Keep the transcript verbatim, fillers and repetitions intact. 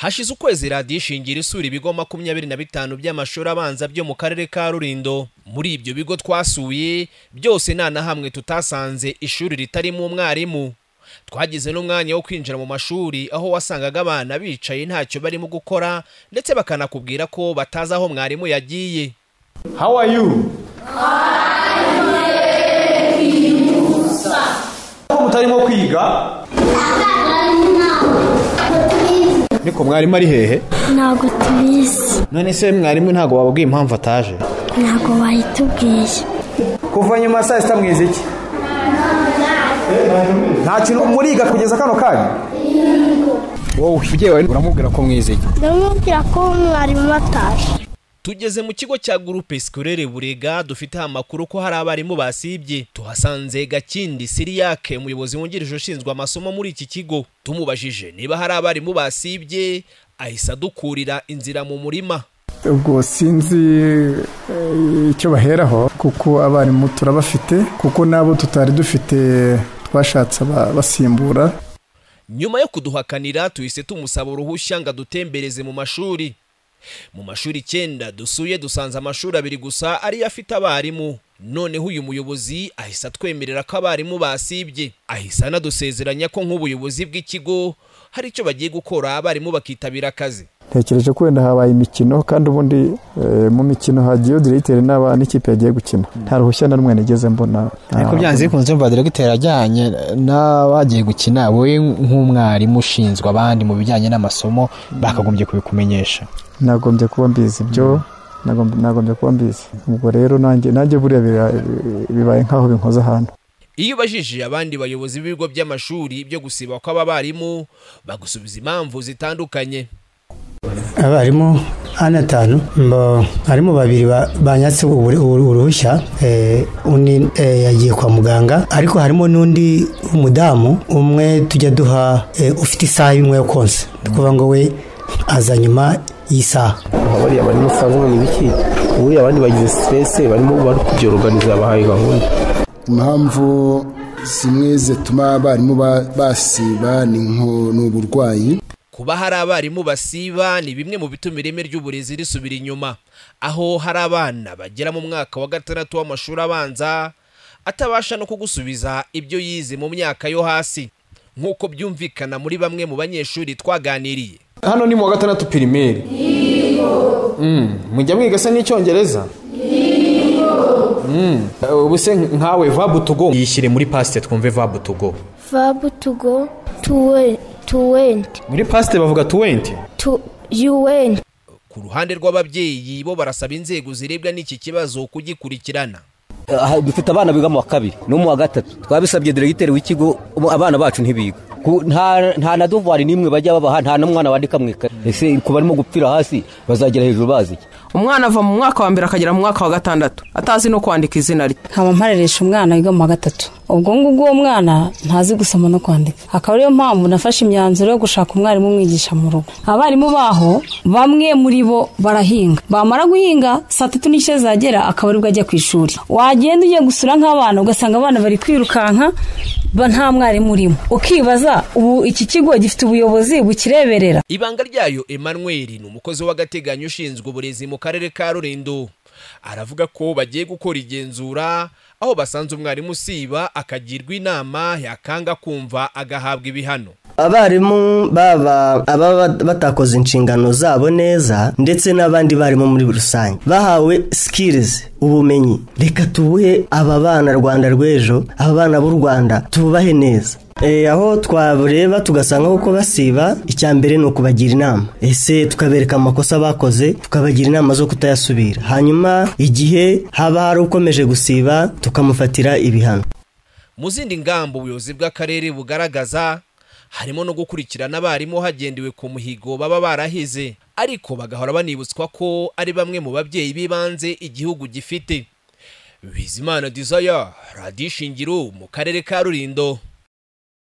Hashize ukwezi radiyo Ishingiro isura ibigo makumyabiri na bitanu by'amashuri abanza byo mu karere ka Rulindo. Muri ibyo bigo twasuye byose nta na hamwe tutasanze ishuri ritarimo umwarimu. Twagize n'umwanya wo kwinjira mu mashuri aho wasangaga abana bicaye ntacyo barimo gukora ndetse bakanakubwira ko batazi aho mwarimu yagiye. How are you? Mutarimo kwiga? Niko mwarimu ari hehe? Ntago tubizi. None se mwarimu ntago wababwiye impamvu ataje? Ntago bayitubwiye. Kuva nyuma saa sita mwize iki? Nta kintu muriga kugeza kano kanya? Wowe ugiye uramubwira ko mwize iki? Ndamubwira ko mwarimu ataje. Tugeze mu kigo cya Groupe Scolaire Burega dufite amakuru ko hari abarimu basibye. Tuhasanze Gakindi Siriyake umuyobozi wungirije ushinzwe amasomo muri iki kigo. Tumubajije niba hari abarimu basibye ahisa dukurira inzira mu murima. Ubwo sinzi icyo baheraho kuko abarimu turabafite kuko nabo tutari dufite twashatse basimbura. Nyuma yo kuduhakanira tuhise tumusaba uruhushya ngo dutembereze mu mashuri. Mu mashuri icyenda dusuye dusanze amashuri abiri gusa ari afite abarimu. Noneho uyu muyobozi ahisa twemerera ko abarimu basibye. Ahisa anadusezeranya ko nk'ubuyobozi bw'ikigo hari icyo bagiye gukora abarimu bakitabira akazi. Tekereje ko wenda habaye imikino kandi ubundi e, mu mikino hagiye directeur n'aba n'ikipe yagiye gukina. Nta ruhushya na rumwe nigeze mbona. Ariko byanze kunze umva directeur ajyanye n'abagiye gukina wowe nk'umwarimu ushinzwe abandi mu bijyanye n'amasomo bakagombye kubikumenyesha. Nagombye kuba mbizi ibyo nagombye kuba mbizi. Ubwo rero nanjye nanjye buriya bibaye nkaho binkoza hano. Iyo bajije abandi bayobozi b'ibigo by'amashuri byo gusiba kwa abarimu bagusubiza impamvu zitandukanye. Abarimu ana tanu mbo harimo babiri banyatse uruhushya eh undi yagiye kwa muganga ariko harimo nundi umudamu umwe tujya duha ufite isaha imwe yo konse kuvuga ngo we aza nyuma y'isa. Abari abarimu sanzwe ni biki uri abandi bagize stress barimo bari kujyorganiza abahaye gahunda. Impamvu zimwe zituma abarimu basiba ni nko n'uburwayi. Kuba hari abarimu basiba ni bimwe mu bituma ireme ry'uburezi risubira inyuma, aho hari abana bagera mu mwaka wa gatandatu w'amashuri abanza atabasha no kugusubiza ibyo yize mu myaka yo hasi nk'uko byumvikana muri bamwe mu banyeshuri twaganiriye. Hano ni mu wa gatandatu primaire. Yego. Mm, mujya mwiga se n'icyongereza? Yego. Mm, ubuse nkawe verb to go yishyire muri past twumve verb to go. Verb to go to to went. Muri past bavuga to went. To you went. Ku ruhande rw'ababyeyi bo barasaba inzego zirebwa n'iki kibazo kugikurikirana. Dufite abana biga mu wa kabiri no mu wa gatatu twabisabye directeur w'ikigo abana bacu ntibiga nta nta na devoir nimwe bajya babaha nta n'umwana wandika mwika ese ko barimo gupfira hasi bazagera hejuru bazi. Umwana ava mu mwaka wa mbere akagera mu mwaka wa gatandatu atazi no kwandika izina rye. Nkaba mpareresha umwana wiga mu wa gatatu ubwo ngubwo uwo mwana ntazi gusoma no kwandika. Akaba ariyo mpamvu nafashe imyanzuro yo gushaka umwarimu umwigisha mu rugo. Abarimu baho bamwe muri bo barahinga bamara guhinga saa tatu n'ice zagera akaba aribwo ajya ku ishuri. Wagenda ugiye gusura nk'abana ugasanga abana bari kwirukanka ba nta mwarimu urimo ukibaza ubu iki kigo gifite ubuyobozi bukireberera. Ibanga ryayo Emmanuel ni umukozi w'agateganyo ushinzwe uburezi mu karere ka Rulindo. Aravuga ko bagiye gukora igenzura aho basanze umwarimu siba akagirwa inama yakanga kumva agahabwa ibihano. Abarimu baba aba batakoze inshingano zabo neza ndetse n'abandi barimo muri rusange bahawe skills ubumenyi. Reka tubuhe aba bana Rwanda rw'ejo aba bana b'u Rwanda tubahe neza. Eh aho twabureba tugasanga uko basiba icyambere no kubagira inama ese tukabereka amakosa bakoze tukabagira inama zo kutayasubira hanyuma igihe haba hari ukomeje gusiba tukamufatira ibihano. Mu zindi ngambo ubuyobozi bw'akarere bugaragaza harimo no gukurikirana abarimu hagendewe ku muhigo baba barahize ariko bagahora banibutswa ko ari bamwe mu babyeyi bibanze igihugu gifite. Bizimana Desire, Radio Ishingiro mu karere ka Rulindo.